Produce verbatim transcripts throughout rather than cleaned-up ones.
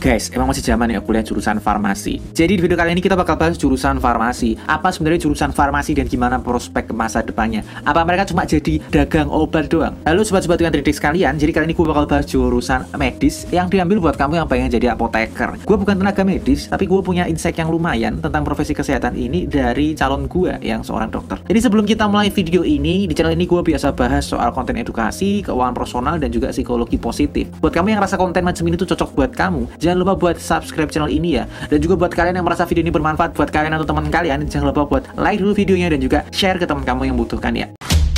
Guys, emang masih zaman ya kuliah jurusan farmasi. Jadi di video kali ini kita bakal bahas jurusan farmasi. Apa sebenarnya jurusan farmasi dan gimana prospek ke masa depannya? Apa mereka cuma jadi dagang obat doang? Halo sobat-sobat yang terdidik sekalian, jadi kali ini gue bakal bahas jurusan medis yang diambil buat kamu yang pengen jadi apoteker. Gue bukan tenaga medis, tapi gue punya insight yang lumayan tentang profesi kesehatan ini dari calon gue yang seorang dokter. Jadi sebelum kita mulai video ini, di channel ini gue biasa bahas soal konten edukasi, keuangan personal, dan juga psikologi positif. Buat kamu yang rasa konten macam ini tuh cocok buat kamu, jangan lupa buat subscribe channel ini ya. Dan juga buat kalian yang merasa video ini bermanfaat buat kalian atau teman kalian, jangan lupa buat like dulu videonya dan juga share ke teman kamu yang butuhkan ya.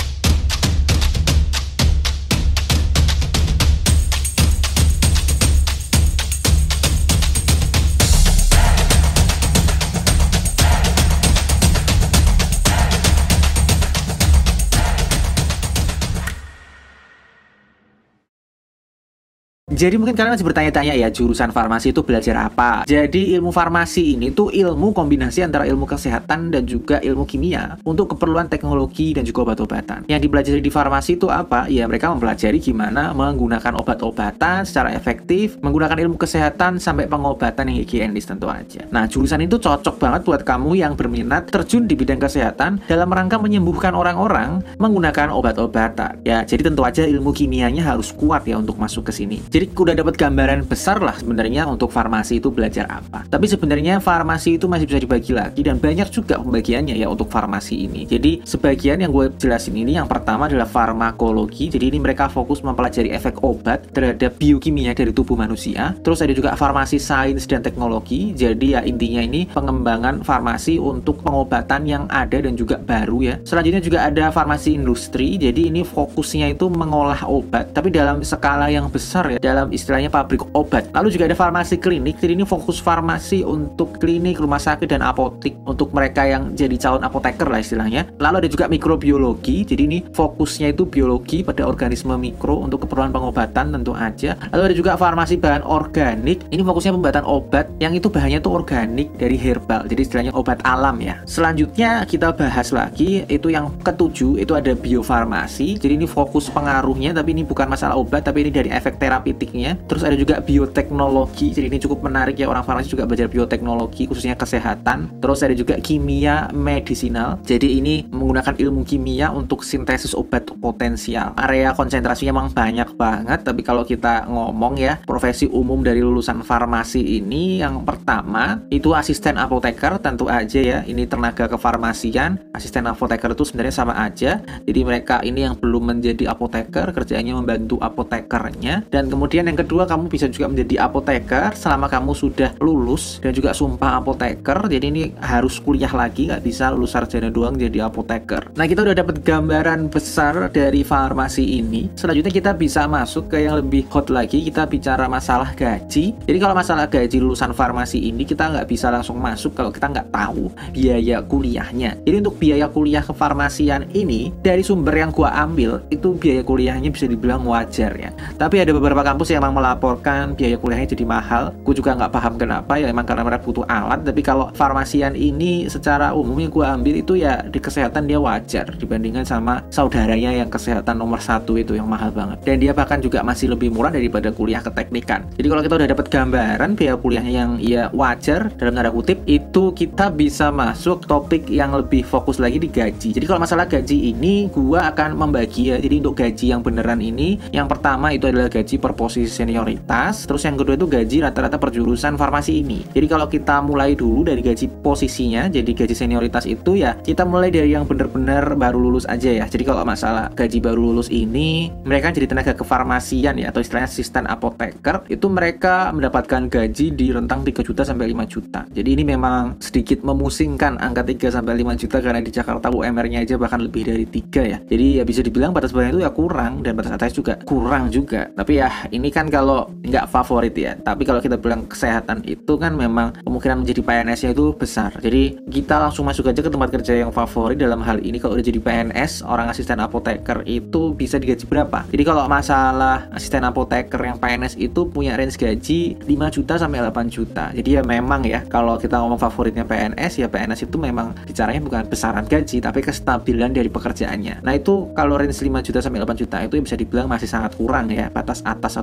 Jadi mungkin kalian masih bertanya-tanya ya, jurusan farmasi itu belajar apa? Jadi ilmu farmasi ini tuh ilmu kombinasi antara ilmu kesehatan dan juga ilmu kimia untuk keperluan teknologi dan juga obat-obatan. Yang dipelajari di farmasi itu apa? Ya mereka mempelajari gimana menggunakan obat-obatan secara efektif, menggunakan ilmu kesehatan sampai pengobatan yang higienis tentu aja. Nah, jurusan itu cocok banget buat kamu yang berminat terjun di bidang kesehatan dalam rangka menyembuhkan orang-orang menggunakan obat-obatan. Ya, jadi tentu aja ilmu kimianya harus kuat ya untuk masuk ke sini. Jadi udah dapat gambaran besar lah sebenarnya untuk farmasi itu belajar apa. Tapi sebenarnya farmasi itu masih bisa dibagi lagi dan banyak juga pembagiannya ya untuk farmasi ini. Jadi sebagian yang gue jelasin ini, yang pertama adalah farmakologi. Jadi ini mereka fokus mempelajari efek obat terhadap biokimia dari tubuh manusia. Terus ada juga farmasi sains dan teknologi. Jadi ya intinya ini pengembangan farmasi untuk pengobatan yang ada dan juga baru ya. Selanjutnya juga ada farmasi industri. Jadi ini fokusnya itu mengolah obat tapi dalam skala yang besar ya, dalam istilahnya pabrik obat. Lalu juga ada farmasi klinik. Jadi ini fokus farmasi untuk klinik, rumah sakit, dan apotek untuk mereka yang jadi calon apoteker lah istilahnya. Lalu ada juga mikrobiologi. Jadi ini fokusnya itu biologi pada organisme mikro untuk keperluan pengobatan tentu aja. Lalu ada juga farmasi bahan organik. Ini fokusnya pembuatan obat yang itu bahannya itu organik dari herbal. Jadi istilahnya obat alam ya. Selanjutnya kita bahas lagi, itu yang ketujuh, itu ada biofarmasi. Jadi ini fokus pengaruhnya, tapi ini bukan masalah obat, tapi ini dari efek terapi. Terus ada juga bioteknologi. Jadi ini cukup menarik ya, orang farmasi juga belajar bioteknologi khususnya kesehatan. Terus ada juga kimia medisinal. Jadi ini menggunakan ilmu kimia untuk sintesis obat potensial. Area konsentrasinya memang banyak banget, tapi kalau kita ngomong ya, profesi umum dari lulusan farmasi ini yang pertama itu asisten apoteker tentu aja ya. Ini tenaga kefarmasian. Asisten apoteker itu sebenarnya sama aja. Jadi mereka ini yang belum menjadi apoteker, kerjaannya membantu apotekernya. Dan kemudian Kemudian yang kedua, kamu bisa juga menjadi apoteker selama kamu sudah lulus dan juga sumpah apoteker. Jadi ini harus kuliah lagi, nggak bisa lulus sarjana doang jadi apoteker. Nah, kita udah dapat gambaran besar dari farmasi ini. Selanjutnya kita bisa masuk ke yang lebih hot lagi. Kita bicara masalah gaji. Jadi kalau masalah gaji lulusan farmasi ini, kita nggak bisa langsung masuk kalau kita nggak tahu biaya kuliahnya. Jadi untuk biaya kuliah kefarmasian ini, dari sumber yang gua ambil itu biaya kuliahnya bisa dibilang wajar ya. Tapi ada beberapa kampus yang emang melaporkan biaya kuliahnya jadi mahal. Gue juga nggak paham kenapa ya, emang karena mereka butuh alat. Tapi kalau farmasian ini secara umum yang gue ambil itu ya di kesehatan dia wajar dibandingkan sama saudaranya yang kesehatan nomor satu itu yang mahal banget. Dan dia bahkan juga masih lebih murah daripada kuliah keteknikan. Jadi kalau kita udah dapat gambaran biaya kuliahnya yang ya wajar dalam tanda kutip, itu kita bisa masuk topik yang lebih fokus lagi di gaji. Jadi kalau masalah gaji ini gue akan membagi ya. Jadi untuk gaji yang beneran ini, yang pertama itu adalah gaji per posisi senioritas. Terus yang kedua itu gaji rata-rata per jurusan farmasi ini. Jadi kalau kita mulai dulu dari gaji posisinya, jadi gaji senioritas itu ya kita mulai dari yang benar-benar baru lulus aja ya. Jadi kalau masalah gaji baru lulus ini, mereka jadi tenaga kefarmasian ya, atau istilahnya asisten apoteker, itu mereka mendapatkan gaji di rentang tiga juta sampai lima juta. Jadi ini memang sedikit memusingkan angka tiga sampai lima juta karena di Jakarta U M R-nya aja bahkan lebih dari tiga ya. Jadi ya bisa dibilang batas bawahnya itu ya kurang, dan batas atas juga kurang juga. Tapi ya ini ini kan kalau nggak favorit ya, tapi kalau kita bilang kesehatan itu kan memang kemungkinan menjadi P N S-nya itu besar. Jadi kita langsung masuk aja ke tempat kerja yang favorit dalam hal ini. Kalau udah jadi P N S, orang asisten apoteker itu bisa digaji berapa? Jadi kalau masalah asisten apoteker yang P N S itu punya range gaji lima juta sampai delapan juta. Jadi ya memang ya, kalau kita ngomong favoritnya P N S, ya P N S itu memang bicaranya bukan besaran gaji, tapi kestabilan dari pekerjaannya. Nah itu kalau range lima juta sampai delapan juta itu bisa dibilang masih sangat kurang ya, batas atas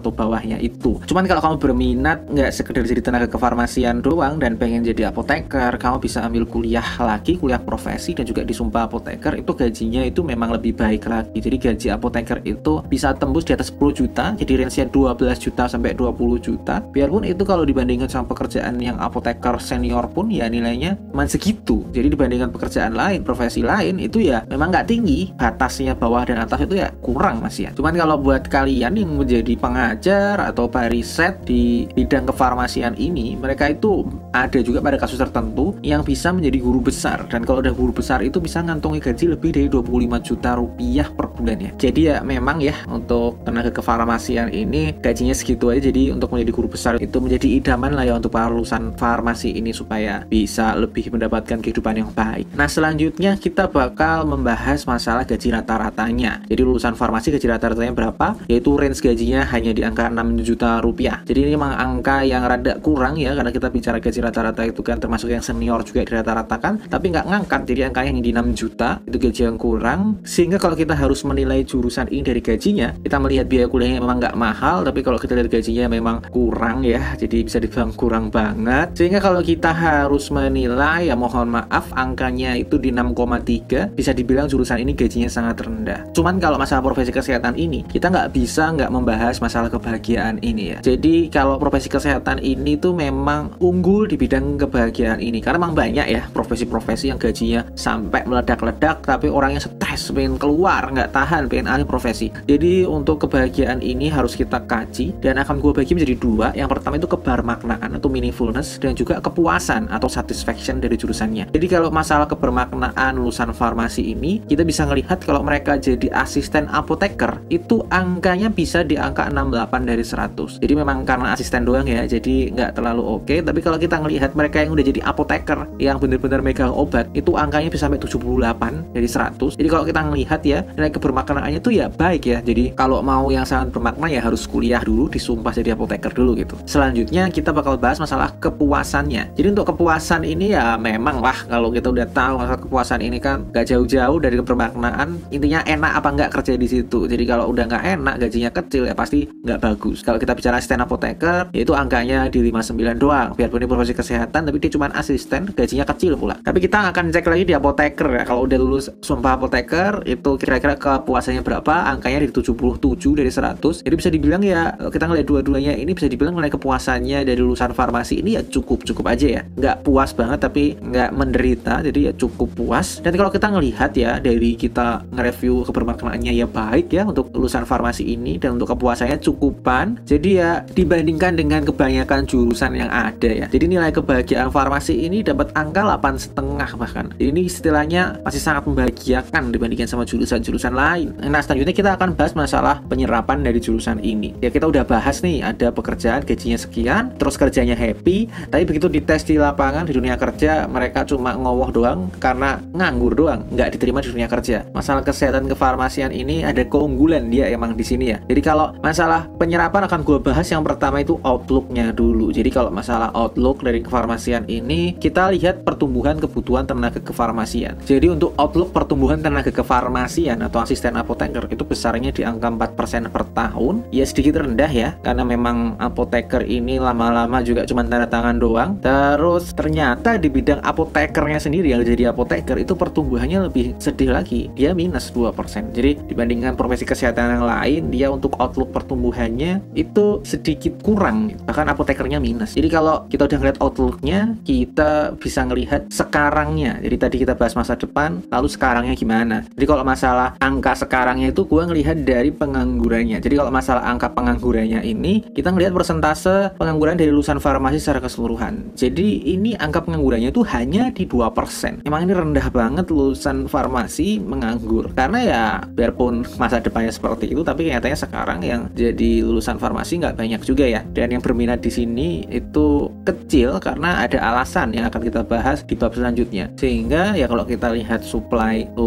atau bawahnya itu. Cuman kalau kamu berminat nggak sekedar jadi tenaga kefarmasian doang dan pengen jadi apoteker, kamu bisa ambil kuliah lagi, kuliah profesi dan juga di Sumpah Apoteker. Itu gajinya itu memang lebih baik lagi. Jadi gaji apoteker itu bisa tembus di atas sepuluh juta, jadi range-nya dua belas juta sampai dua puluh juta. Biarpun itu kalau dibandingkan sama pekerjaan yang apoteker senior pun ya nilainya cuma segitu. Jadi dibandingkan pekerjaan lain, profesi lain itu ya memang nggak tinggi. Batasnya bawah dan atas itu ya kurang masih ya. Cuman kalau buat kalian yang menjadi pengajar atau periset di bidang kefarmasian ini, mereka itu ada juga pada kasus tertentu yang bisa menjadi guru besar. Dan kalau udah guru besar itu bisa ngantongi gaji lebih dari dua puluh lima juta rupiah per bulannya. Jadi ya memang ya untuk tenaga kefarmasian ini gajinya segitu aja. Jadi untuk menjadi guru besar itu menjadi idaman lah ya untuk para lulusan farmasi ini supaya bisa lebih mendapatkan kehidupan yang baik. Nah selanjutnya kita bakal membahas masalah gaji rata-ratanya. Jadi lulusan farmasi gaji rata-ratanya berapa? Yaitu range gajinya hanya di angka enam juta rupiah. Jadi ini memang angka yang rada kurang ya, karena kita bicara gaji rata-rata itu kan termasuk yang senior juga di rata-ratakan, tapi nggak ngangkat, jadi angkanya hanya di enam juta. Itu gaji yang kurang, sehingga kalau kita harus menilai jurusan ini dari gajinya, kita melihat biaya kuliahnya memang nggak mahal, tapi kalau kita lihat gajinya memang kurang ya, jadi bisa dibilang kurang banget. Sehingga kalau kita harus menilai, ya mohon maaf, angkanya itu di enam koma tiga, bisa dibilang jurusan ini gajinya sangat rendah. Cuman kalau masalah profesi kesehatan ini, kita nggak bisa nggak membahas masalah kebahagiaan ini ya. Jadi kalau profesi kesehatan ini tuh memang unggul di bidang kebahagiaan ini, karena memang banyak ya profesi-profesi yang gajinya sampai meledak-ledak, tapi orangnya stres, pengen keluar, nggak tahan, pengen alih profesi. Jadi untuk kebahagiaan ini harus kita kaji, dan akan gue bagi menjadi dua. Yang pertama itu kebermaknaan atau meaningfulness, dan juga kepuasan atau satisfaction dari jurusannya. Jadi kalau masalah kebermaknaan lulusan farmasi ini, kita bisa ngelihat kalau mereka jadi asisten apoteker, itu angkanya bisa di angka enam puluh delapan dari seratus. Jadi memang karena asisten doang ya, jadi nggak terlalu oke. Tapi kalau kita ngelihat mereka yang udah jadi apoteker, yang benar-benar megang obat, itu angkanya bisa sampai tujuh puluh delapan dari seratus. Jadi kalau kita ngelihat ya, nilai kebermaknaannya itu ya baik ya. Jadi kalau mau yang sangat bermakna ya harus kuliah dulu, disumpah jadi apoteker dulu gitu. Selanjutnya kita bakal bahas masalah kepuasannya. Jadi untuk kepuasan ini ya memang lah, kalau kita udah tahu masalah kepuasan ini kan gak jauh-jauh dari kebermaknaan. Intinya enak apa nggak kerja di situ. Jadi kalau udah nggak enak, gajinya kecil ya pasti nggak bagus. Kalau kita bicara asisten apoteker, yaitu angkanya di lima puluh sembilan doang. Biarpun ini profesi kesehatan, tapi dia cuma asisten, gajinya kecil pula. Tapi kita akan cek lagi di apoteker ya. Kalau udah lulus Sumpah Apoteker, itu kira-kira kepuasannya berapa? Angkanya di tujuh puluh tujuh dari seratus. Jadi bisa dibilang ya, kita ngeliat dua-duanya ini bisa dibilang nilai kepuasannya dari lulusan farmasi ini ya cukup-cukup aja ya. Nggak puas banget, tapi nggak menderita. Jadi ya cukup puas. Dan kalau kita ngelihat ya, dari kita nge-review kebermaknaannya ya baik ya untuk lulusan farmasi ini, dan untuk kepuasannya cukupan. Jadi ya dibandingkan dengan kebanyakan jurusan yang ada ya. Jadi nilai kebahagiaan farmasi ini dapat angka delapan setengah bahkan. Jadi ini istilahnya masih sangat membahagiakan dibandingkan sama jurusan-jurusan lain. Nah selanjutnya kita akan bahas masalah penyerapan dari jurusan ini. Ya kita udah bahas nih, ada pekerjaan gajinya sekian, terus kerjanya happy, tapi begitu dites di lapangan di dunia kerja, mereka cuma ngowoh doang karena nganggur doang, nggak diterima di dunia kerja. Masalah kesehatan kefarmasian ini ada keunggulan dia emang di sini ya. Jadi kalau masalah penyerapan akan gue bahas yang pertama itu outlooknya dulu. Jadi kalau masalah outlook dari kefarmasian ini, kita lihat pertumbuhan kebutuhan tenaga kefarmasian. Jadi untuk outlook pertumbuhan tenaga kefarmasian atau asisten apoteker itu besarnya di angka empat persen per tahun. Ya sedikit rendah ya, karena memang apoteker ini lama-lama juga cuma tanda tangan doang. Terus ternyata di bidang apotekernya sendiri yang jadi apoteker itu pertumbuhannya lebih sedih lagi. Dia minus dua persen. Jadi dibandingkan profesi kesehatan yang lain, dia untuk outlook pertumbuhannya itu sedikit kurang. Bahkan apotekernya minus. Jadi kalau kita udah ngeliat outlooknya, kita bisa ngelihat sekarangnya. Jadi tadi kita bahas masa depan, lalu sekarangnya gimana. Jadi kalau masalah angka sekarangnya itu gue ngelihat dari penganggurannya. Jadi kalau masalah angka penganggurannya ini, kita ngelihat persentase pengangguran dari lulusan farmasi secara keseluruhan. Jadi ini angka penganggurannya itu hanya di dua persen. Emang ini rendah banget lulusan farmasi menganggur. Karena ya biarpun masa depannya seperti itu, tapi nyatanya sekarang yang jadi lulusan farmasi nggak banyak juga ya. Dan yang berminat di sini itu kecil karena ada alasan yang akan kita bahas di bab selanjutnya. Sehingga ya kalau kita lihat supply lulusan dan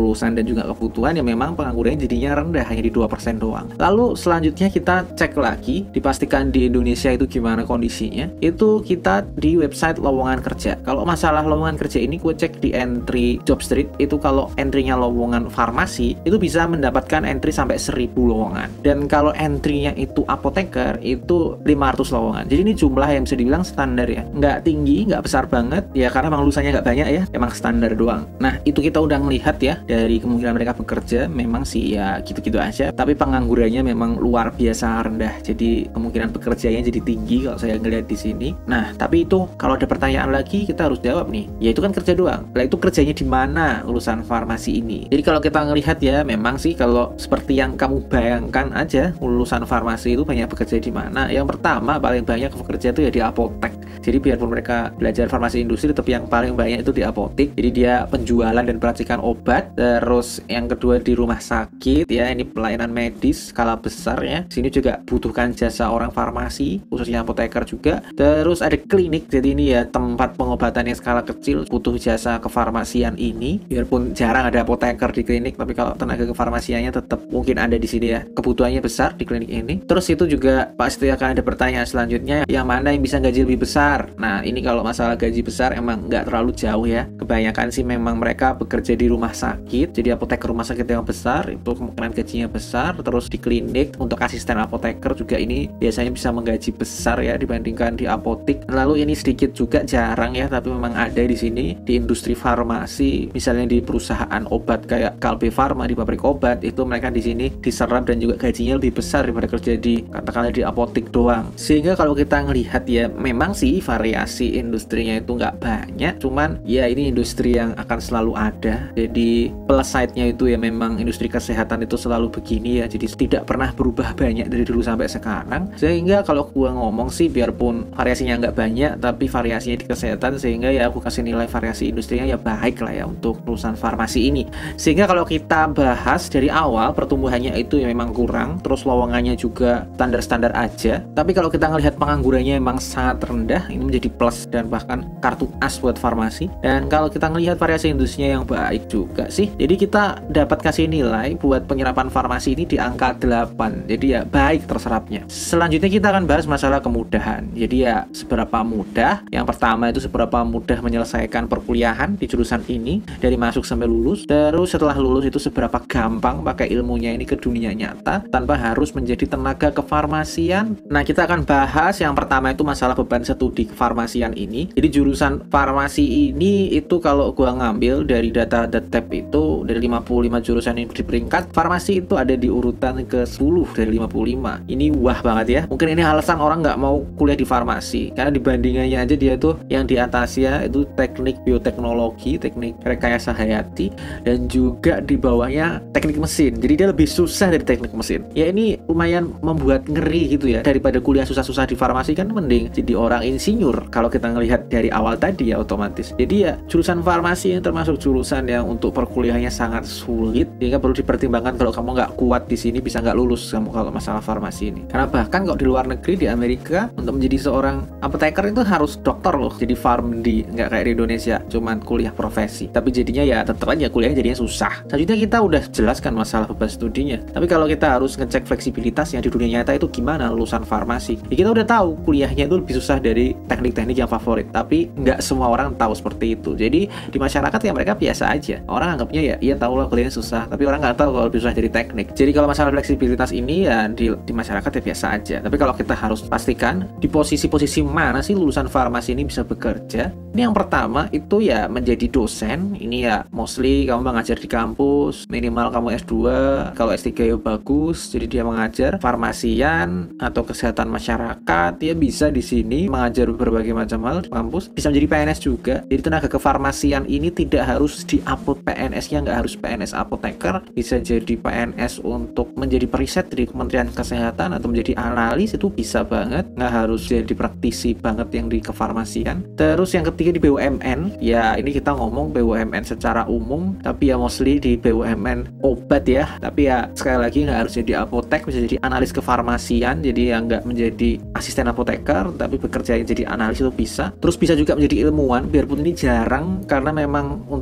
dan juga kebutuhan, ya memang penganggurannya jadinya rendah, hanya di dua persen doang. Lalu selanjutnya kita cek lagi, dipastikan di Indonesia itu gimana kondisinya. Itu kita di website lowongan kerja. Kalau masalah lowongan kerja ini gue cek di entry Jobstreet, itu kalau entry-nya lowongan farmasi itu bisa mendapatkan entry sampai seribu lowongan. Dan kalau entry-nya itu apoteker itu lima ratus lowongan. Jadi ini jumlah yang bisa dibilang standar ya. Nggak tinggi, nggak besar banget ya, karena emang lulusannya nggak banyak ya, emang standar doang. Nah itu kita udah melihat ya dari kemungkinan mereka bekerja, memang sih ya gitu-gitu aja, tapi penganggurannya memang luar biasa rendah, jadi kemungkinan bekerjanya jadi tinggi kalau saya ngelihat di sini. Nah tapi itu kalau ada pertanyaan lagi kita harus jawab nih, ya itu kan kerja doang. Lah itu kerjanya di mana lulusan farmasi ini? Jadi kalau kita ngelihat ya memang sih kalau seperti yang kamu bayangkan aja, lulusan farmasi itu banyak bekerja di mana. Yang pertama paling banyak bekerja itu ya di apotek. Jadi biarpun mereka belajar farmasi industri, tapi yang paling banyak itu di apotek. Jadi dia penjualan dan peracikan obat. Terus yang kedua di rumah sakit ya, ini pelayanan medis skala besar ya. Sini juga butuhkan jasa orang farmasi, khususnya apoteker juga. Terus ada klinik, jadi ini ya tempat pengobatan yang skala kecil, butuh jasa kefarmasian ini. Biarpun jarang ada apoteker di klinik, tapi kalau tenaga kefarmasiannya tetap mungkin ada di sini ya. Kebutuhannya besar di klinik ini. Terus itu juga pasti akan ada pertanyaan selanjutnya, yang mana yang bisa gaji lebih besar. Nah ini kalau masalah gaji besar emang nggak terlalu jauh ya. Kebanyakan sih memang mereka bekerja di rumah sakit, jadi apoteker rumah sakit yang besar itu kemungkinan gajinya besar. Terus di klinik untuk asisten apoteker juga ini biasanya bisa menggaji besar ya dibandingkan di apotek. Lalu ini sedikit juga jarang ya, tapi memang ada di sini di industri farmasi, misalnya di perusahaan obat kayak Kalbe Farma, di pabrik obat, itu mereka di sini diserap dan juga gajinya lebih besar daripada kerja di katakanlah di apotek doang. Sehingga kalau kita ngelihat ya memang sih variasi industrinya itu nggak banyak, cuman ya ini industri yang akan selalu ada. Jadi plus side-nya itu ya memang industri kesehatan itu selalu begini ya, jadi tidak pernah berubah banyak dari dulu sampai sekarang. Sehingga kalau gua ngomong sih biarpun variasinya nggak banyak, tapi variasinya di kesehatan, sehingga ya aku kasih nilai variasi industrinya ya baik lah ya untuk perusahaan farmasi ini. Sehingga kalau kita bahas dari awal, pertumbuhannya itu ya memang kurang, terus lowongannya juga standar-standar aja. Tapi kalau kita ngelihat penganggurannya memang sangat rendah, ini menjadi plus dan bahkan kartu as buat farmasi. Dan kalau kita ngelihat variasi industrinya yang baik juga sih, jadi kita dapat kasih nilai buat penyerapan farmasi ini di angka delapan. Jadi ya baik terserapnya. Selanjutnya kita akan bahas masalah kemudahan. Jadi ya seberapa mudah. Yang pertama itu seberapa mudah menyelesaikan perkuliahan di jurusan ini dari masuk sampai lulus. Terus setelah lulus itu seberapa gampang pakai ilmunya ini ke dunia nyata tanpa harus menjadi tenaga kefarmasian. Nah kita akan bahas yang pertama itu masalah beban studi kefarmasian ini. Jadi jurusan farmasi ini itu kalau gua ngambil dari data The Tab itu dari lima puluh lima jurusan yang di peringkat, farmasi itu ada di urutan ke sepuluh dari lima puluh lima. Ini wah banget ya. Mungkin ini alasan orang nggak mau kuliah di farmasi, karena dibandingannya aja dia tuh yang di atasnya itu teknik bioteknologi, teknik rekayasa hayati, dan juga di bawahnya teknik mesin. Jadi dia lebih susah dari teknik mesin. Ya ini lumayan membuat ngeri gitu ya. Daripada kuliah susah-susah di farmasi kan mending jadi orang insinyur kalau kita ngelihat dari awal tadi ya otomatis. Jadi ya jurusan farmasi yang termasuk jurusan yang untuk perkuliahannya sangat sulit, sehingga perlu dipertimbangkan kalau kamu nggak kuat di sini bisa nggak lulus kamu kalau masalah farmasi ini. Karena bahkan kalau di luar negeri, di Amerika, untuk menjadi seorang apoteker itu harus dokter loh, jadi pharmd, nggak kayak di Indonesia cuman kuliah profesi. Tapi jadinya ya tetap aja kuliahnya jadinya susah. Selanjutnya kita udah jelaskan masalah beban studinya. Tapi kalau kita harus ngecek fleksibilitasnya di dunia nyata itu gimana lulusan farmasi, ya kita udah tahu kuliahnya itu lebih susah dari teknik-teknik yang favorit. Tapi nggak semua orang tahu seperti itu. Jadi di masyarakat ya mereka biasa aja. Orang anggapnya ya iya tahu lah kuliahnya susah, tapi orang nggak tahu kalau lebih susah dari teknik. Jadi kalau masalah fleksibilitas ini ya di, di masyarakat ya biasa aja. Tapi kalau kita harus pastikan di posisi-posisi mana sih lulusan farmasi ini bisa bekerja. Ini yang pertama itu ya menjadi dosen. Ini ya mostly kamu mengajar di kampus, minimal kamu S dua, kalau S tiga ya bagus. Jadi dia mengajar farmasian atau kesehatan masyarakat, dia bisa di sini mengajar berbagai macam hal di kampus. Bisa menjadi P N S juga. Jadi tenaga kefarmasian ini tidak harus di-upload P N S-nya, nggak harus P N S apoteker, bisa jadi P N S untuk menjadi periset di Kementerian Kesehatan atau menjadi analis, itu bisa banget, nggak harus jadi praktisi banget yang di kefarmasian. Terus yang ketiga di B U M N, ya ini kita ngomong B U M N secara umum, tapi ya mostly di B U M N obat ya. Tapi ya sekali lagi nggak harus jadi apotek, bisa jadi analis kefarmasian, jadi yang nggak menjadi asisten apoteker tapi bekerja jadi analis itu bisa. Terus bisa juga menjadi ilmuwan, biarpun ini jarang karena memang untuk pengurus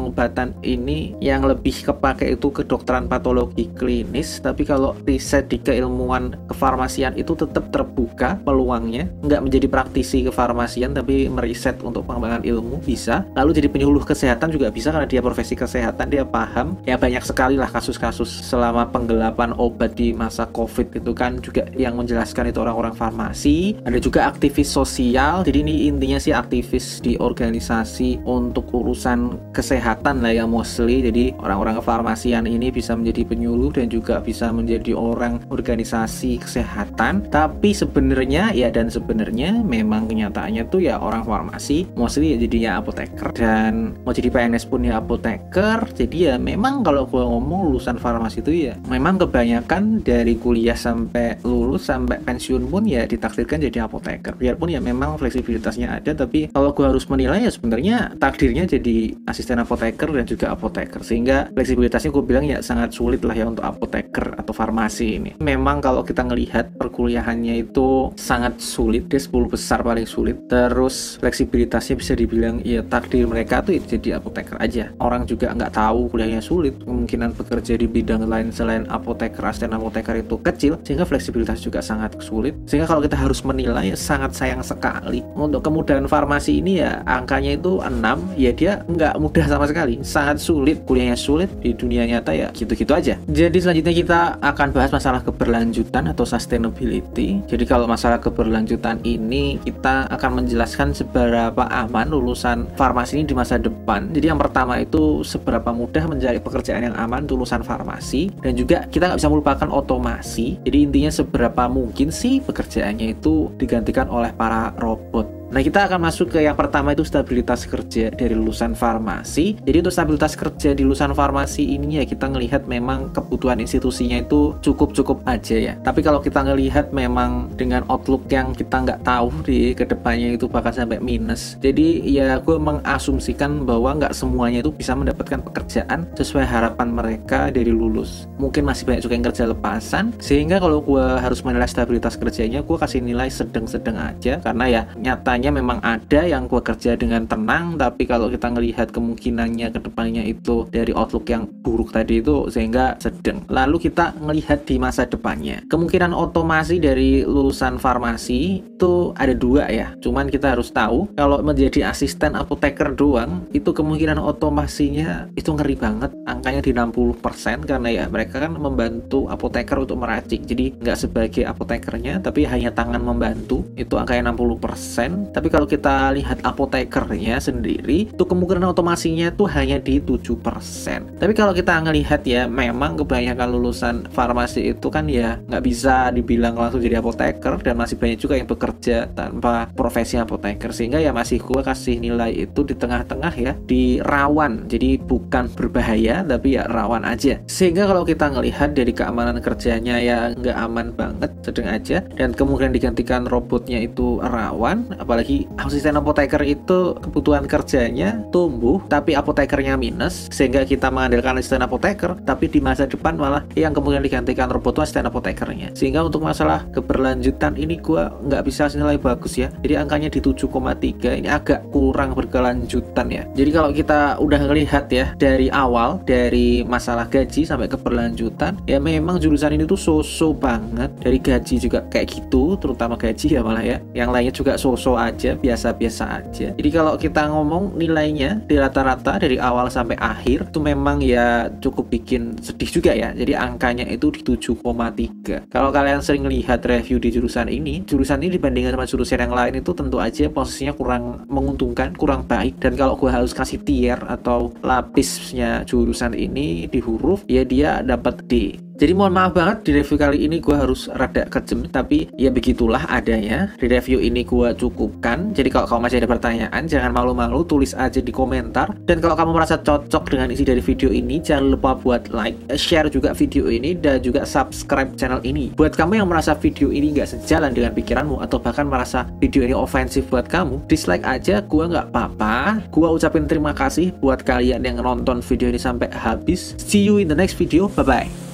pengobatan ini yang lebih kepake itu kedokteran patologi klinis, tapi kalau riset di keilmuan kefarmasian itu tetap terbuka peluangnya, nggak menjadi praktisi kefarmasian tapi meriset untuk pengembangan ilmu bisa, lalu jadi penyuluh kesehatan juga bisa karena dia profesi kesehatan, dia paham. Ya banyak sekali lah kasus-kasus selama penggelapan obat di masa COVID itu kan juga yang menjelaskan itu orang-orang farmasi. Ada juga aktivis sosial, jadi ini intinya sih aktivis di organisasi untuk urusan kesehatan lah ya mostly. Jadi orang-orang kefarmasian ini bisa menjadi penyuluh dan juga bisa menjadi orang organisasi kesehatan. Tapi sebenarnya ya dan sebenarnya memang kenyataannya tuh ya orang farmasi mostly ya jadinya apoteker, dan mau jadi P N S pun ya apoteker. Jadi ya memang kalau gue ngomong lulusan farmasi itu ya memang kebanyakan dari kuliah sampai lulus sampai pensiun pun ya ditakdirkan jadi apoteker. Biarpun ya memang fleksibilitasnya ada, tapi kalau gue harus menilai ya sebenarnya takdirnya jadi asisten apoteker dan juga apoteker, sehingga fleksibilitasnya gue bilang ya sangat sulit lah ya untuk apoteker atau farmasi ini. Memang kalau kita ngelihat perkuliahannya itu sangat sulit, dia sepuluh besar paling sulit, terus fleksibilitasnya bisa dibilang ya takdir mereka tuh ya jadi apoteker aja. Orang juga nggak tahu kuliahnya sulit, kemungkinan bekerja di bidang lain selain apoteker, asisten apoteker itu kecil, sehingga fleksibilitas juga sangat sulit. Sehingga kalau kita harus menilai ya sangat sayang sekali untuk kemudahan farmasi ini ya angkanya itu enam, ya dia nggak mudah sama sekali, sangat sulit, kuliahnya sulit, di dunia nyata ya gitu-gitu aja. Jadi selanjutnya kita akan bahas masalah keberlanjutan atau sustainability. Jadi kalau masalah keberlanjutan ini kita akan menjelaskan seberapa aman lulusan farmasi ini di masa depan. Jadi yang pertama itu seberapa mudah mencari pekerjaan yang aman untuk lulusan farmasi, dan juga kita nggak bisa melupakan otomasi. Jadi intinya seberapa mungkin sih pekerjaannya itu digantikan oleh para robot. Nah, kita akan masuk ke yang pertama itu stabilitas kerja dari lulusan farmasi. Jadi untuk stabilitas kerja di lulusan farmasi ini ya kita ngelihat memang kebutuhan institusinya itu cukup-cukup aja ya. Tapi kalau kita ngelihat memang dengan outlook yang kita nggak tahu di kedepannya itu bakal sampai minus. Jadi ya gue mengasumsikan bahwa nggak semuanya itu bisa mendapatkan pekerjaan sesuai harapan mereka dari lulus. Mungkin masih banyak juga yang kerja lepasan. Sehingga kalau gue harus menilai stabilitas kerjanya, gue kasih nilai sedang-sedang aja. Karena ya nyata memang ada yang gue kerja dengan tenang, tapi kalau kita ngelihat kemungkinannya ke depannya itu dari outlook yang buruk tadi itu, sehingga sedang. Lalu kita ngelihat di masa depannya, kemungkinan otomasi dari lulusan farmasi itu ada dua ya. Cuman kita harus tahu kalau menjadi asisten apoteker doang itu kemungkinan otomasinya itu ngeri banget, angkanya di enam puluh persen, karena ya mereka kan membantu apoteker untuk meracik, jadi nggak sebagai apotekernya tapi hanya tangan membantu, itu angkanya enam puluh persen. Tapi kalau kita lihat apotekernya sendiri, itu kemungkinan otomasinya tuh hanya di tujuh persen. Tapi kalau kita ngelihat ya, memang kebanyakan lulusan farmasi itu kan ya nggak bisa dibilang langsung jadi apoteker, dan masih banyak juga yang bekerja tanpa profesi apoteker, sehingga ya masih gue kasih nilai itu di tengah-tengah ya, di rawan. Jadi bukan berbahaya, tapi ya rawan aja. Sehingga kalau kita ngelihat dari keamanan kerjanya ya nggak aman banget, sedang aja, dan kemungkinan digantikan robotnya itu rawan. Apalagi asisten apoteker itu kebutuhan kerjanya tumbuh tapi apotekernya minus, sehingga kita mengandalkan asisten apoteker, tapi di masa depan malah yang kemudian digantikan robot itu asisten apotekernya. Sehingga untuk masalah keberlanjutan ini gua nggak bisa nilai bagus ya. Jadi angkanya di tujuh koma tiga, ini agak kurang berkelanjutan ya. Jadi kalau kita udah ngelihat ya dari awal, dari masalah gaji sampai keberlanjutan, ya memang jurusan ini tuh so-so banget. Dari gaji juga kayak gitu, terutama gaji ya malah ya. Yang lainnya juga so-so aja, biasa-biasa aja. Jadi kalau kita ngomong nilainya di rata-rata dari awal sampai akhir itu memang ya cukup bikin sedih juga ya. Jadi angkanya itu di tujuh koma tiga. Kalau kalian sering lihat review di jurusan ini, jurusan ini dibandingkan sama jurusan yang lain itu tentu aja posisinya kurang menguntungkan, kurang baik. Dan kalau gue harus kasih tier atau lapisnya jurusan ini di huruf, ya dia dapat D. Jadi mohon maaf banget di review kali ini gue harus rada kejem, tapi ya begitulah adanya. Di review ini gue cukupkan. Jadi kalau kamu masih ada pertanyaan, jangan malu-malu, tulis aja di komentar. Dan kalau kamu merasa cocok dengan isi dari video ini, jangan lupa buat like, share juga video ini, dan juga subscribe channel ini. Buat kamu yang merasa video ini gak sejalan dengan pikiranmu, atau bahkan merasa video ini ofensif buat kamu, dislike aja, gue gak apa-apa. Gue ucapin terima kasih buat kalian yang nonton video ini sampai habis. See you in the next video, bye-bye.